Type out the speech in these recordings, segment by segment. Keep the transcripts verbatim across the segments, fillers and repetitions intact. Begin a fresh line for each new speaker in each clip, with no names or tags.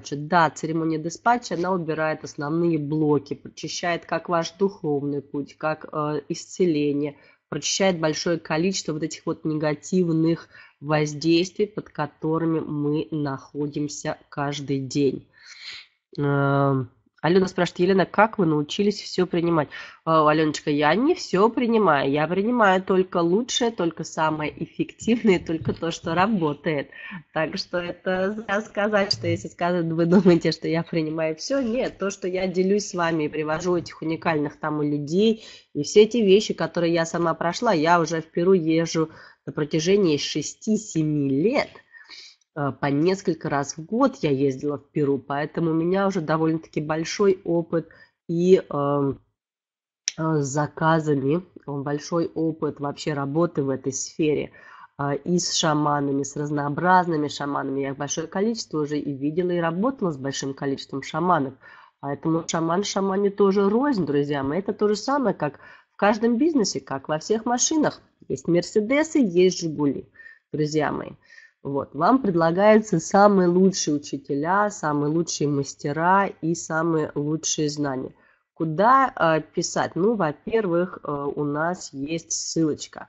Значит, да, церемония диспатча, она убирает основные блоки, прочищает как ваш духовный путь, как э, исцеление, прочищает большое количество вот этих вот негативных воздействий, под которыми мы находимся каждый день. Эм, Алена спрашивает, Елена, как вы научились все принимать? О, Аленочка, я не все принимаю, я принимаю только лучшее, только самое эффективное, только то, что работает. Так что это зря сказать, что если сказать, вы думаете, что я принимаю все, нет, то, что я делюсь с вами и привожу этих уникальных там и людей, и все эти вещи, которые я сама прошла, я уже в Перу езжу на протяжении шести-семи лет. Э, По несколько раз в год я ездила в Перу, поэтому у меня уже довольно-таки большой опыт и эм, э, с заказами, э, большой опыт вообще работы в этой сфере. э, И с шаманами, с разнообразными шаманами. Я их большое количество уже и видела, и работала с большим количеством шаманов. Поэтому шаман шамане тоже рознь, друзья мои. Это то же самое, как в каждом бизнесе, как во всех машинах. Есть Мерседесы, есть Жигули, друзья мои. Вот. Вам предлагаются самые лучшие учителя, самые лучшие мастера и самые лучшие знания. Куда э, писать? Ну, во-первых, э, у нас есть ссылочка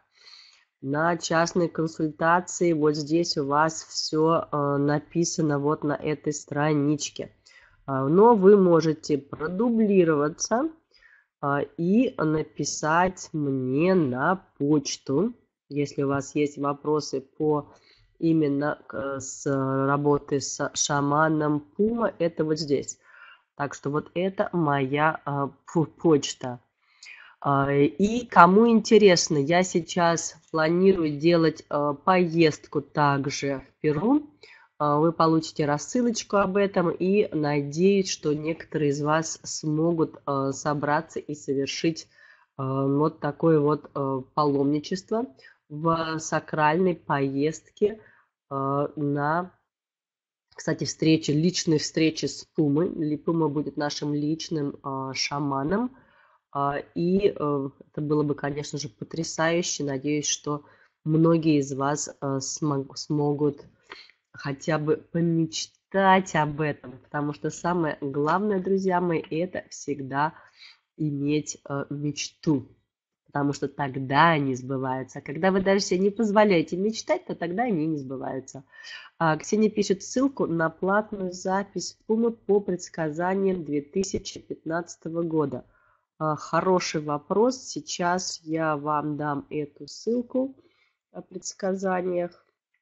на частные консультации. Вот здесь у вас все э, написано вот на этой страничке. Э, но вы можете продублироваться э, и написать мне на почту, если у вас есть вопросы по именно к- с работы с шаманом Пума, это вот здесь. Так что вот это моя а, пу- почта. А, И кому интересно, я сейчас планирую делать а, поездку также в Перу. А, Вы получите рассылочку об этом и надеюсь, что некоторые из вас смогут а, собраться и совершить а, вот такое вот а, паломничество в сакральной поездке а, на, кстати, встречи, личной встречи с Пумой. Ли- Пума будет нашим личным а, шаманом. А, И э, это было бы, конечно же, потрясающе. Надеюсь, что многие из вас э, смог- смогут хотя бы помечтать об этом, потому что самое главное, друзья мои, это всегда иметь э, мечту, потому что тогда они сбываются. А когда вы даже себе не позволяете мечтать, то тогда они не сбываются. А, Ксения пишет ссылку на платную запись Пумы по предсказаниям две тысячи пятнадцатого года. А, Хороший вопрос. Сейчас я вам дам эту ссылку о предсказаниях.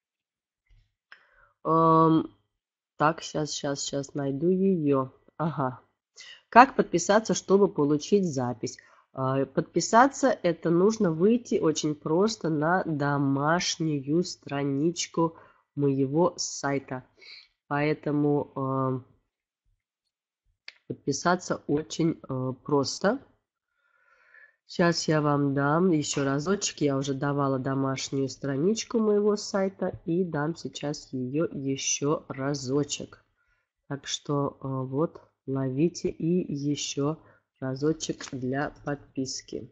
Ам, Так, сейчас, сейчас, сейчас найду ее. Ага. Как подписаться, чтобы получить запись? А, Подписаться это нужно выйти очень просто на домашнюю страничку моего сайта. Поэтому э, подписаться очень э, просто. Сейчас я вам дам еще разочек. Я уже давала домашнюю страничку моего сайта и дам сейчас ее еще разочек. Так что э, вот ловите и еще разочек для подписки.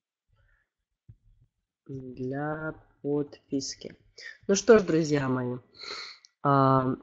Для подписки. Ну что ж, друзья мои, а,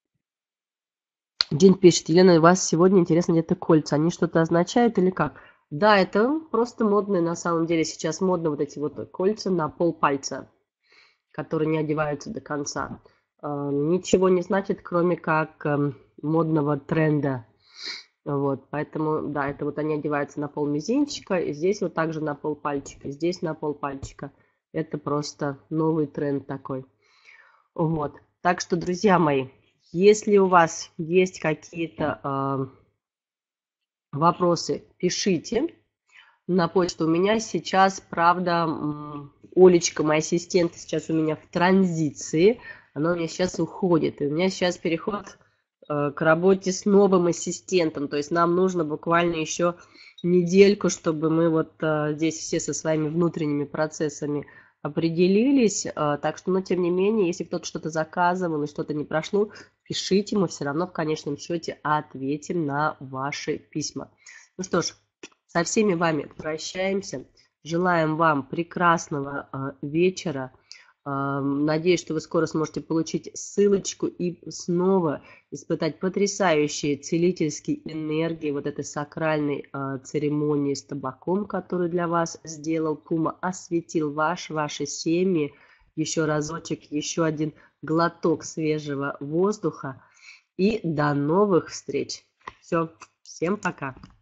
Дин пишет, Елена, у вас сегодня интересно где-то кольца. Они что-то означают или как? Да, это просто модные, на самом деле сейчас модно вот эти вот кольца на полпальца, которые не одеваются до конца. А, Ничего не значит, кроме как эм, модного тренда. Вот, поэтому, да, это вот они одеваются на пол мизинчика, и здесь вот также на пол пальчика, здесь на пол пальчика. Это просто новый тренд такой. Вот. Так что, друзья мои, если у вас есть какие-то а, вопросы, пишите на почту. У меня сейчас, правда, м, Олечка, моя ассистент, сейчас у меня в транзиции. Она у меня сейчас уходит. И у меня сейчас переход э, к работе с новым ассистентом. То есть нам нужно буквально еще недельку, чтобы мы вот э, здесь все со своими внутренними процессами определились. Э, так что, но тем не менее, если кто-то что-то заказывал и что-то не прошло, пишите, мы все равно в конечном счете ответим на ваши письма. Ну что ж, со всеми вами прощаемся. Желаем вам прекрасного а, вечера. Надеюсь, что вы скоро сможете получить ссылочку и снова испытать потрясающие целительские энергии вот этой сакральной церемонии с табаком, которую для вас сделал Пума, осветил ваш, ваши семьи. Еще разочек, еще один глоток свежего воздуха. И до новых встреч. Все, всем пока.